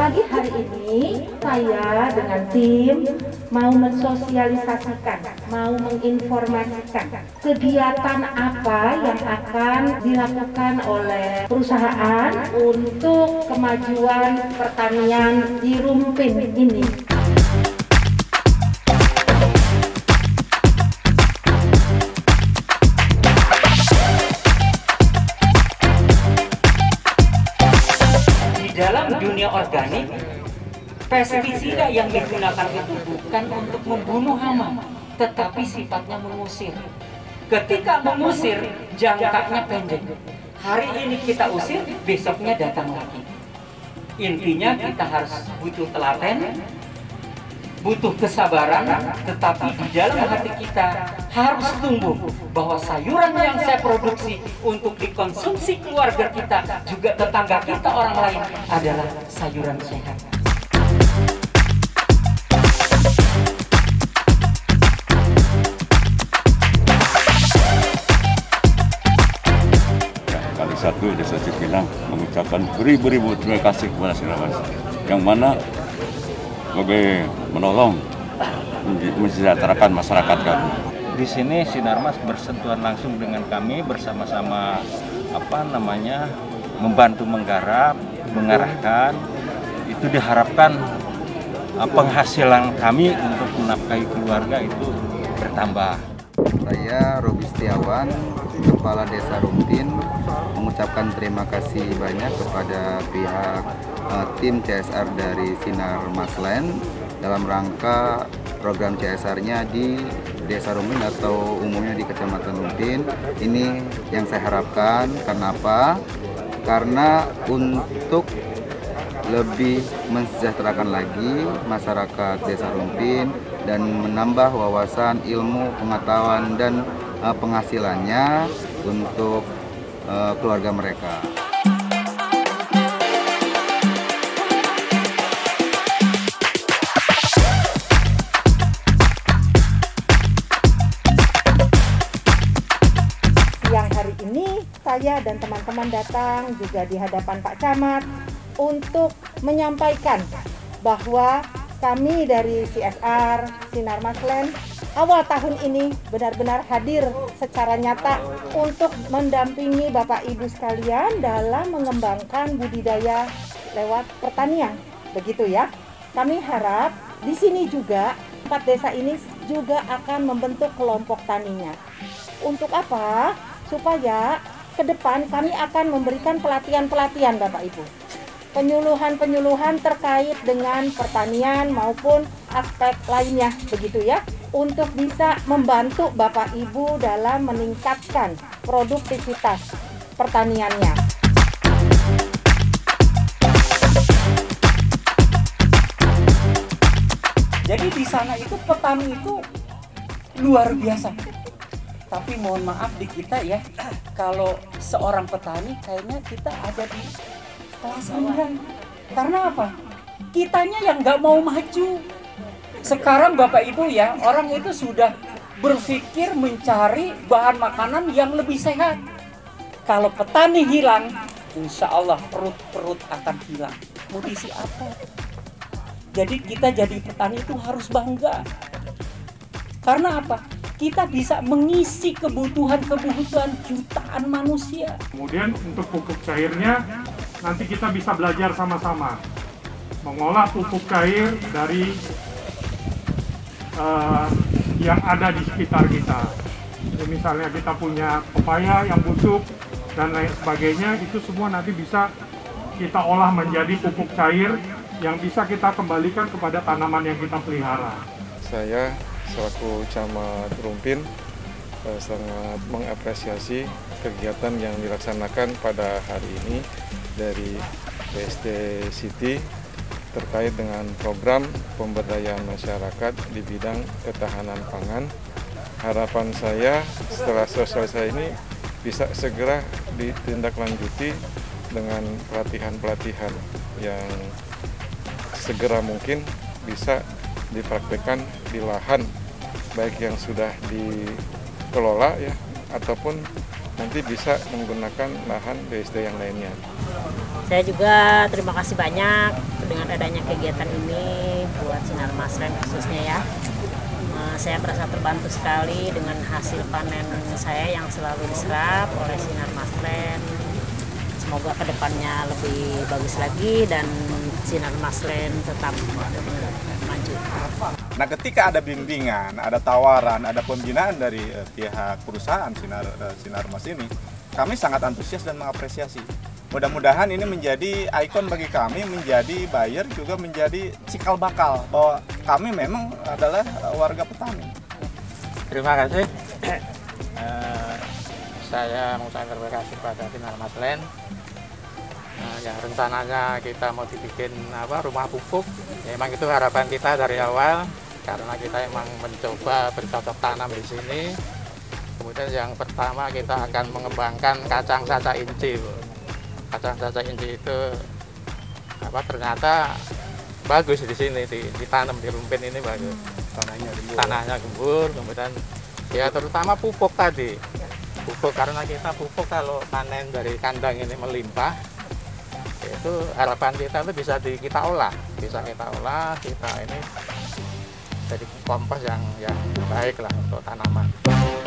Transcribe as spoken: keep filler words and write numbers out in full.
pagi hari ini saya dengan tim mau mensosialisasikan, mau menginformasikan kegiatan apa yang akan dilakukan oleh perusahaan untuk kemajuan pertanian di Rumpin ini. Dalam dunia organik, pestisida yang digunakan itu bukan untuk membunuh hama, tetapi sifatnya mengusir. Ketika mengusir, jangkanya pendek. Hari ini kita usir, besoknya datang lagi. Intinya kita harus butuh telaten, butuh kesabaran, tetapi di dalam hati kita harus tumbuh bahwa sayuran yang saya produksi untuk dikonsumsi keluarga kita, juga tetangga kita, orang lain, adalah sayuran sehat. Ya, kali satu Desa Cipinang mengucapkan beribu-ribu terima kasih kepada Sinarmas, yang mana sebagai menolong mensejahterakan masyarakat kami. Di sini Sinarmas bersentuhan langsung dengan kami, bersama-sama apa namanya membantu menggarap, mengarahkan. Itu diharapkan penghasilan kami untuk menafkahi keluarga itu bertambah. Saya Robi Setiawan, Kepala Desa Rumpin, mengucapkan terima kasih banyak kepada pihak uh, tim C S R dari Sinar Masland dalam rangka program C S R-nya di Desa Rumpin atau umumnya di Kecamatan Rumpin. Ini yang saya harapkan. Kenapa? Karena untuk lebih mensejahterakan lagi masyarakat Desa Rumpin dan menambah wawasan, ilmu, pengetahuan, dan uh, penghasilannya untuk uh, keluarga mereka. Siang hari ini saya dan teman-teman datang juga di hadapan Pak Camat untuk menyampaikan bahwa kami dari C S R Sinar Masland awal tahun ini benar-benar hadir secara nyata untuk mendampingi Bapak Ibu sekalian dalam mengembangkan budidaya lewat pertanian. Begitu ya. Kami harap di sini juga empat desa ini juga akan membentuk kelompok taninya. Untuk apa? Supaya ke depan kami akan memberikan pelatihan-pelatihan Bapak Ibu. Penyuluhan-penyuluhan terkait dengan pertanian maupun aspek lainnya, begitu ya, untuk bisa membantu Bapak Ibu dalam meningkatkan produktivitas pertaniannya. Jadi di sana itu petani itu luar biasa. Tapi mohon maaf di kita ya, kalau seorang petani kayaknya kita ada di kelas sembilan. Karena apa? Kitanya yang nggak mau maju. Sekarang Bapak Ibu ya, orang itu sudah berpikir mencari bahan makanan yang lebih sehat. Kalau petani hilang, insya Allah perut-perut akan hilang. Mau diisi apa? Jadi kita jadi petani itu harus bangga. Karena apa? Kita bisa mengisi kebutuhan-kebutuhan jutaan manusia. Kemudian untuk pupuk cairnya, nanti kita bisa belajar sama-sama mengolah pupuk cair dari uh, yang ada di sekitar kita. Jadi misalnya kita punya pepaya yang busuk dan lain sebagainya, itu semua nanti bisa kita olah menjadi pupuk cair yang bisa kita kembalikan kepada tanaman yang kita pelihara. Saya selaku Camat Rumpin eh, sangat mengapresiasi kegiatan yang dilaksanakan pada hari ini dari B S D City terkait dengan program pemberdayaan masyarakat di bidang ketahanan pangan. Harapan saya setelah sosialisasi ini bisa segera ditindaklanjuti dengan pelatihan-pelatihan yang segera mungkin bisa dipraktekkan di lahan baik yang sudah dikelola ya ataupun nanti bisa menggunakan lahan B S D yang lainnya. Saya juga terima kasih banyak dengan adanya kegiatan ini buat Sinar Maslen khususnya ya, uh, saya merasa terbantu sekali dengan hasil panen saya yang selalu diserap oleh Sinar Maslen. Semoga kedepannya lebih bagus lagi dan Sinar Maslen tetap maju. Nah, ketika ada bimbingan, ada tawaran, ada pembinaan dari uh, pihak perusahaan Sinar uh, Sinar Mas ini, kami sangat antusias dan mengapresiasi. Mudah-mudahan ini menjadi ikon bagi kami, menjadi buyer, juga menjadi cikal bakal bahwa kami memang adalah warga petani. Terima kasih. uh, saya mengucapkan terima kasih kepada Sinar Maslen. Uh, yang rencananya kita mau dibikin apa rumah pupuk. Ya, memang itu harapan kita dari awal karena kita emang mencoba bercocok tanam di sini. Kemudian yang pertama kita akan mengembangkan kacang saca inci. Kacang saca inci itu apa ternyata bagus di sini, ditanam di Rumpin ini bagus. Tanahnya gembur. Tanahnya gembur, kemudian ya terutama pupuk tadi. Pupuk karena kita pupuk kalau panen dari kandang ini melimpah, itu harapan kita itu bisa di, kita olah, bisa kita olah, kita ini jadi kompos yang yang baik lah untuk tanaman.